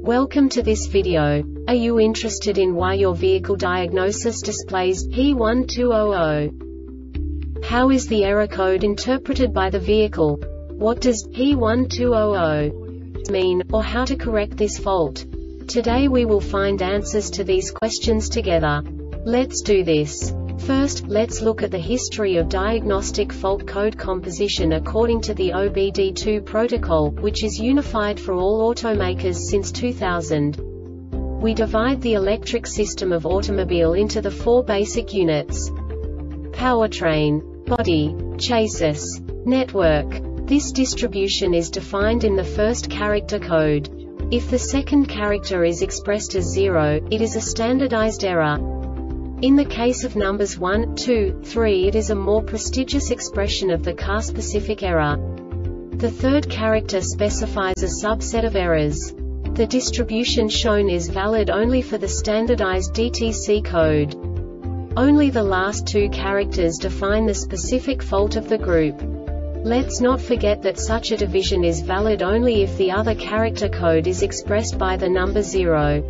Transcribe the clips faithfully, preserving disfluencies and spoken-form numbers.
Welcome to this video. Are you interested in why your vehicle diagnosis displays P one two zero zero? How is the error code interpreted by the vehicle? What does P one two zero zero mean, or how to correct this fault? Today we will find answers to these questions together. Let's do this. First, let's look at the history of diagnostic fault code composition according to the O B D two protocol, which is unified for all automakers since two thousand. We divide the electric system of automobile into the four basic units: powertrain, body, chassis, network. This distribution is defined in the first character code. If the second character is expressed as zero, it is a standardized error. In the case of numbers one, two, three, it is a more prestigious expression of the car-specific error. The third character specifies a subset of errors. The distribution shown is valid only for the standardized D T C code. Only the last two characters define the specific fault of the group. Let's not forget that such a division is valid only if the other character code is expressed by the number zero.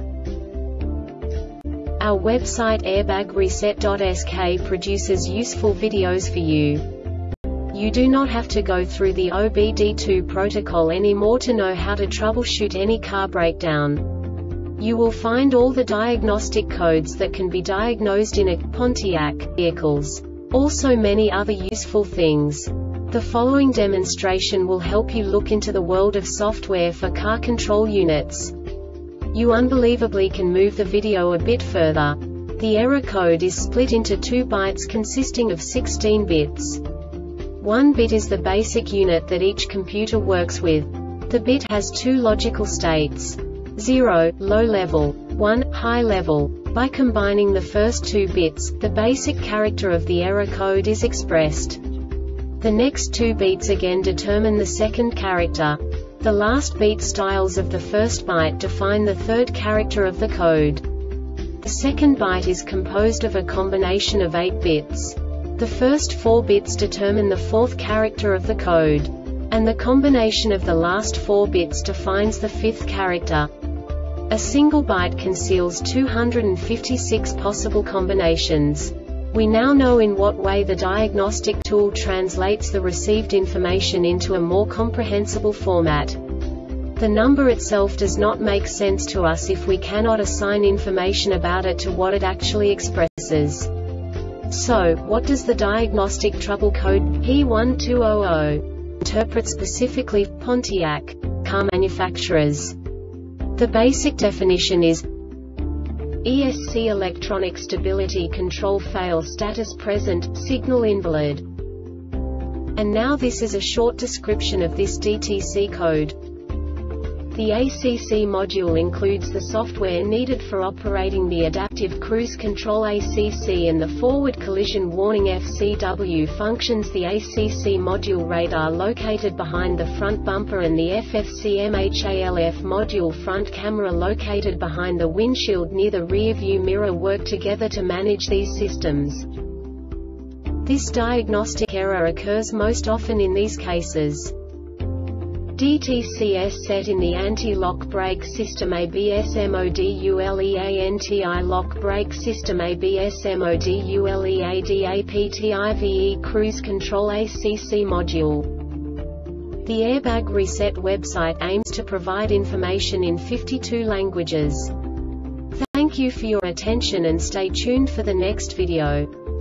Our website airbag reset dot S K produces useful videos for you. You do not have to go through the O B D two protocol anymore to know how to troubleshoot any car breakdown. You will find all the diagnostic codes that can be diagnosed in a Pontiac vehicles. Also many other useful things. The following demonstration will help you look into the world of software for car control units. You unbelievably can move the video a bit further. The error code is split into two bytes consisting of sixteen bits. One bit is the basic unit that each computer works with. The bit has two logical states: zero, low level, one, high level. By combining the first two bits, the basic character of the error code is expressed. The next two bits again determine the second character. The last beat styles of the first byte define the third character of the code. The second byte is composed of a combination of eight bits. The first four bits determine the fourth character of the code. And the combination of the last four bits defines the fifth character. A single byte conceals two hundred fifty-six possible combinations. We now know in what way the diagnostic tool translates the received information into a more comprehensible format. The number itself does not make sense to us if we cannot assign information about it to what it actually expresses. So, what does the diagnostic trouble code P one two zero zero interpret specifically for Pontiac car manufacturers? The basic definition is E S C electronic stability control fail status present, signal invalid. And now this is a short description of this D T C code. The A C C module includes the software needed for operating the Adaptive Cruise Control A C C and the Forward Collision Warning F C W functions. The A C C module radar located behind the front bumper and the F F C M H A L F module front camera located behind the windshield near the rear view mirror work together to manage these systems. This diagnostic error occurs most often in these cases: D T C S set in the anti-lock brake system, A B S moduleanti lock brake system, A B S moduleadaptive cruise control A C C module. The Airbag Reset website aims to provide information in fifty-two languages. Thank you for your attention and stay tuned for the next video.